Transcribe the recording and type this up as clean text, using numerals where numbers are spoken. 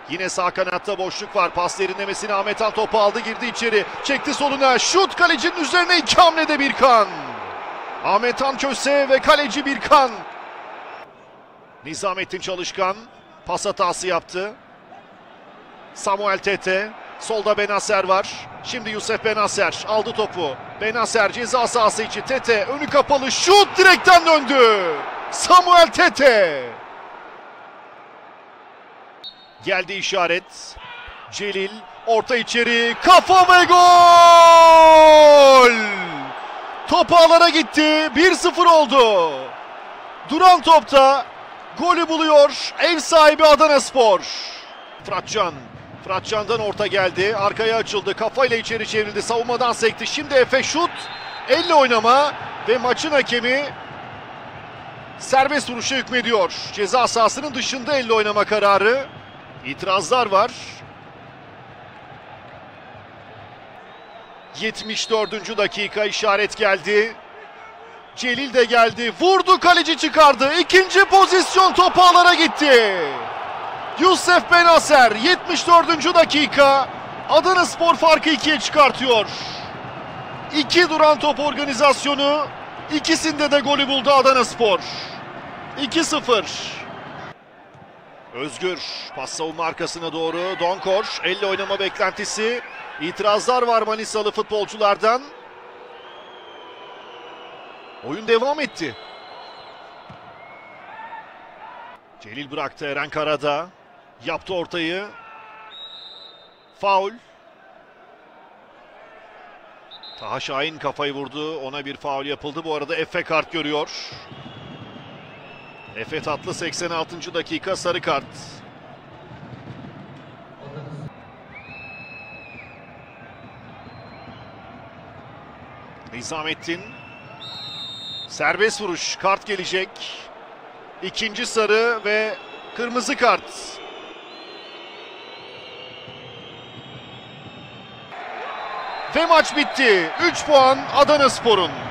Yine sağ kanatta boşluk var. Pas derinlemesine Ahmet Han topu aldı, girdi içeri. Çekti soluna. Şut, kalecinin üzerine 2 hamlede Birkan. Ahmet Han Köse ve kaleci Birkan. Nizamettin Çalışkan pas hatası yaptı. Samuel Tete. Solda Benacer var. Şimdi Yusuf Benacer aldı topu. Benacer ceza sahası içi. Tete önü kapalı. Şut, direkten döndü. Samuel Tete. Geldi işaret. Celil orta içeri. Kafa ve gol. Top ağlara gitti. 1-0 oldu. Duran topta golü buluyor ev sahibi Adanaspor. Fıratcan. Fıratcan'dan orta geldi. Arkaya açıldı. Kafayla içeri çevrildi. Savunmadan sekti. Şimdi Efe şut. Elle oynama ve maçın hakemi serbest vuruşa hükmediyor. Ceza sahasının dışında elle oynama kararı. İtirazlar var. 74. dakika, işaret geldi. Celil de geldi. Vurdu, kaleci çıkardı. İkinci pozisyon, top ağlara gitti. Yusuf Benacer 74. dakika. Adanaspor farkı 2'ye çıkartıyor. 2 duran top organizasyonu. İkisinde de golü buldu Adanaspor. 2-0. Özgür pas savunma arkasına doğru. Donkor elle oynama beklentisi. İtirazlar var Manisalı futbolculardan. Oyun devam etti. Celil bıraktı, Eren Karada. Yaptı ortayı. Faul. Taha Şahin kafayı vurdu. Ona bir faul yapıldı. Bu arada Efe kart görüyor. Efe Tatlı 86. dakika, sarı kart. Nizamettin. Serbest vuruş, kart gelecek. İkinci sarı ve kırmızı kart. Ve maç bitti. 3 puan Adanaspor'un.